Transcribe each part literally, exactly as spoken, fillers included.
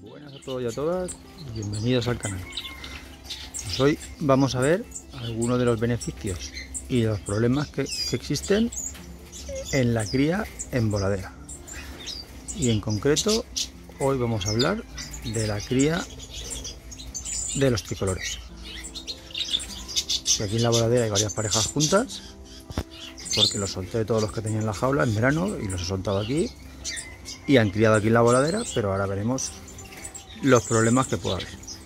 Buenas a todos y a todas, bienvenidos al canal. Pues hoy vamos a ver algunos de los beneficios y los problemas que, que existen en la cría en voladera. Y en concreto, hoy vamos a hablar de la cría de los tricolores. Que aquí en la voladera hay varias parejas juntas, porque los solté de todos los que tenía en la jaula en verano y los he soltado aquí y han criado aquí en la voladera, pero ahora veremos los problemas que puede haber.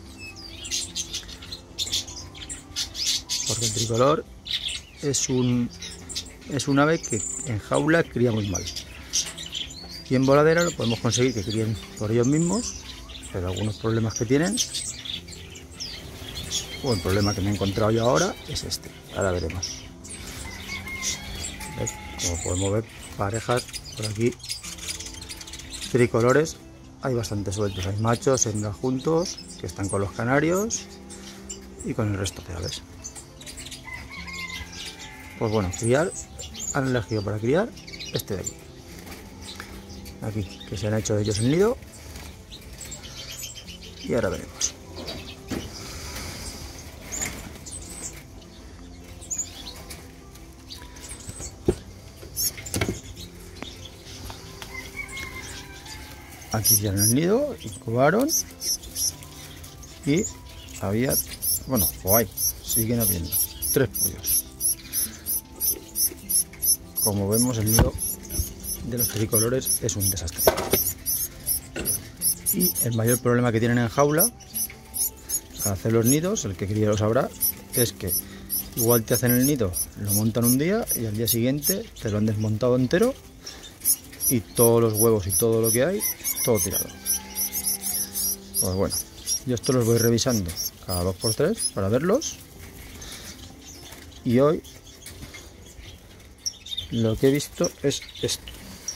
Porque el tricolor es un es un ave que en jaula cría muy mal. Y en voladera lo podemos conseguir que críen por ellos mismos, pero algunos problemas que tienen, o el problema que me he encontrado yo ahora, es este. Ahora veremos. ¿Ves? Como podemos ver, parejas por aquí, tricolores. Hay bastante sueltos, hay machos, hembras juntos, que están con los canarios y con el resto de aves. Pues bueno, criar, han elegido para criar este de aquí. Aquí, que se han hecho ellos el nido. Y ahora veremos. Aquí hicieron el nido, incubaron y había, bueno, o hay, siguen habiendo tres pollos. Como vemos, el nido de los tricolores es un desastre. Y el mayor problema que tienen en jaula al hacer los nidos, el que cría lo sabrá, es que igual te hacen el nido, lo montan un día y al día siguiente te lo han desmontado entero y todos los huevos y todo lo que hay, todo tirado. Pues bueno, yo esto los voy revisando cada dos por tres para verlos. Y hoy lo que he visto es esto.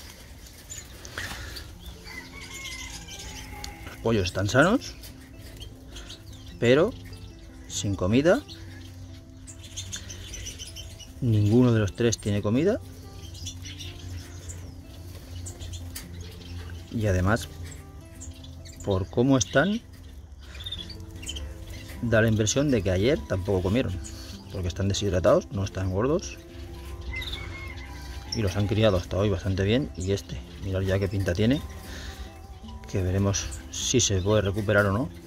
Los pollos están sanos, pero sin comida. Ninguno de los tres tiene comida. Y además, por cómo están, da la impresión de que ayer tampoco comieron, porque están deshidratados, no están gordos y los han criado hasta hoy bastante bien. Y este, mirad ya qué pinta tiene, que veremos si se puede recuperar o no.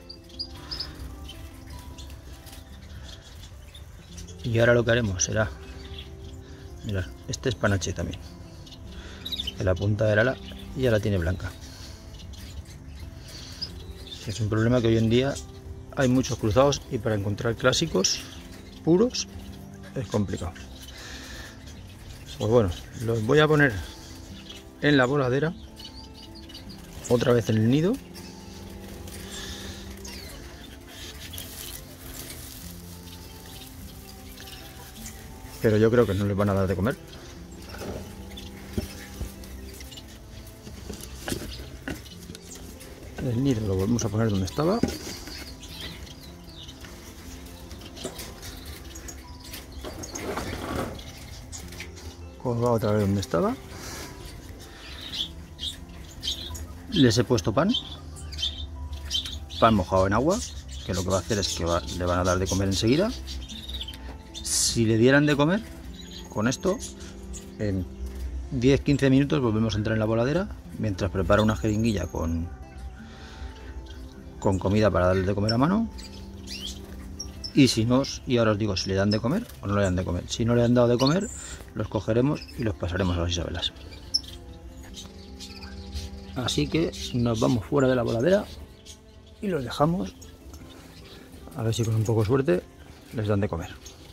Y ahora lo que haremos será, mirad, este es panache también, en la punta del ala ya la tiene blanca. Es un problema que hoy en día hay muchos cruzados y para encontrar clásicos puros es complicado. Pues bueno, los voy a poner en la voladera, otra vez en el nido. Pero yo creo que no les van a dar de comer. El nido lo volvemos a poner donde estaba. Colgado otra vez donde estaba. Les he puesto pan. Pan mojado en agua, que lo que va a hacer es que va, le van a dar de comer enseguida. Si le dieran de comer con esto, en diez a quince minutos volvemos a entrar en la voladera mientras prepara una jeringuilla con con comida para darle de comer a mano. Y si no, y ahora os digo si le dan de comer o no le dan de comer. Si no le han dado de comer, los cogeremos y los pasaremos a las Isabelas. Así que nos vamos fuera de la voladera y los dejamos, a ver si con un poco de suerte les dan de comer.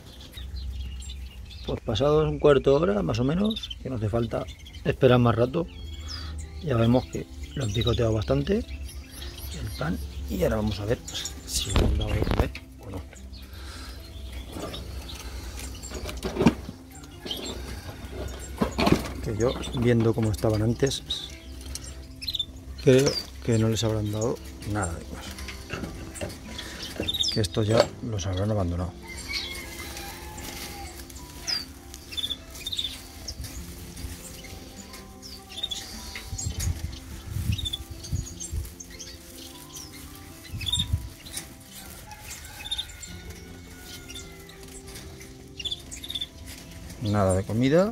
Pues pasados un cuarto de hora más o menos, que no hace falta esperar más rato, ya vemos que lo han picoteado bastante el pan. Y ahora vamos a ver si le han dado de comer o no. Que yo, viendo cómo estaban antes, creo que no les habrán dado nada de comer. Que estos ya los habrán abandonado. nada de comida.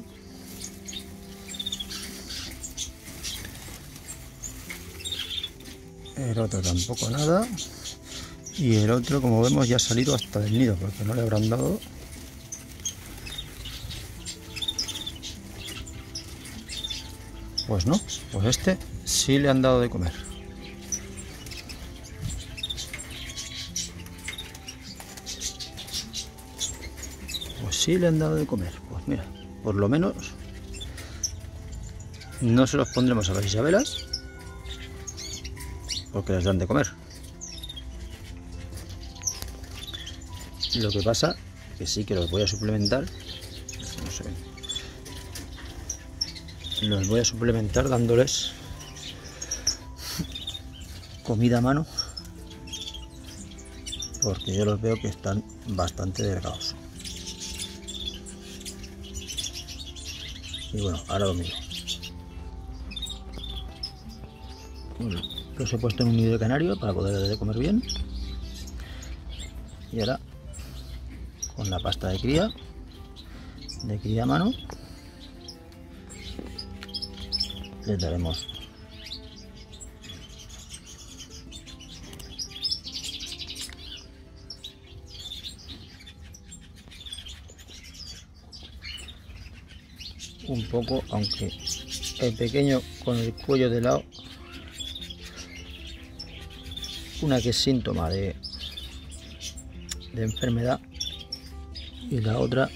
El otro tampoco nada. Y el otro, como vemos, ya ha salido hasta del nido, porque no le habrán dado. Pues no, pues este sí le han dado de comer. Pues sí le han dado de comer. Pues mira, por lo menos no se los pondremos a las Isabelas, porque les dan de comer. Lo que pasa que sí que los voy a suplementar. No se ven. Los voy a suplementar dándoles comida a mano, porque yo los veo que están bastante delgados. Y bueno, ahora lo miro. Bueno, los he puesto en un nido de canario para poder darle de comer bien. Y ahora con la pasta de cría, de cría a mano, les daremos un poco, aunque el pequeño con el cuello de lado, una que es síntoma de, de enfermedad y la otra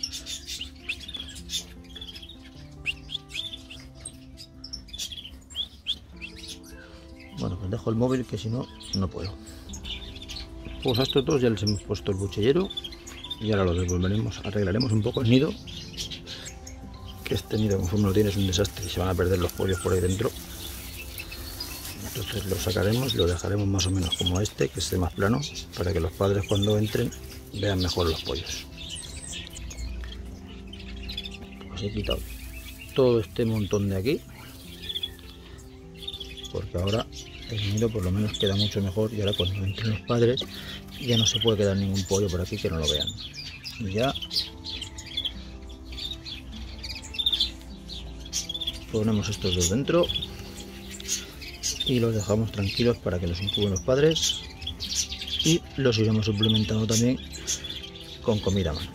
bueno, pues dejo el móvil, que si no, no puedo. Pues a estos dos ya les hemos puesto el buchellero y ahora los devolveremos, arreglaremos un poco el nido, que este nido conforme lo tiene es un desastre y se van a perder los pollos por ahí dentro. Entonces lo sacaremos y lo dejaremos más o menos como este, que esté más plano, para que los padres cuando entren vean mejor los pollos. Pues he quitado todo este montón de aquí, porque ahora el nido por lo menos queda mucho mejor, y ahora cuando entren los padres ya no se puede quedar ningún pollo por aquí que no lo vean. Y ya ponemos estos dos dentro y los dejamos tranquilos para que los incuben los padres, y los iremos suplementando también con comida a mano.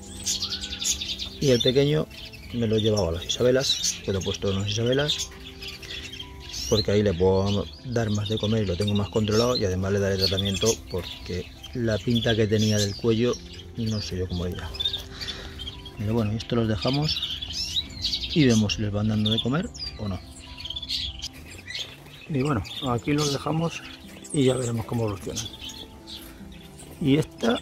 Y el pequeño me lo he llevado a las Isabelas, que lo he puesto en las Isabelas, porque ahí le puedo dar más de comer y lo tengo más controlado, y además le daré tratamiento porque la pinta que tenía del cuello no sé yo cómo irá. Pero bueno, esto los dejamos y vemos si les van dando de comer o no. Y bueno, aquí los dejamos y ya veremos cómo evolucionan. Y esta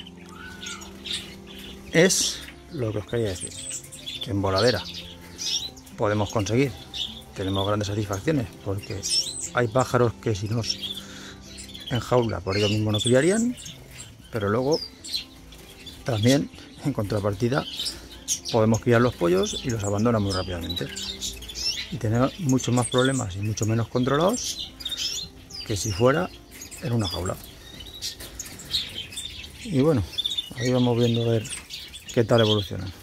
es lo que os quería decir, que en voladera podemos conseguir, tenemos grandes satisfacciones, porque hay pájaros que si nos en jaula por ellos mismos no criarían, pero luego también en contrapartida podemos criar los pollos y los abandonan muy rápidamente, y tener muchos más problemas y mucho menos controlados que si fuera en una jaula. Y bueno, ahí vamos viendo a ver qué tal evolucionan.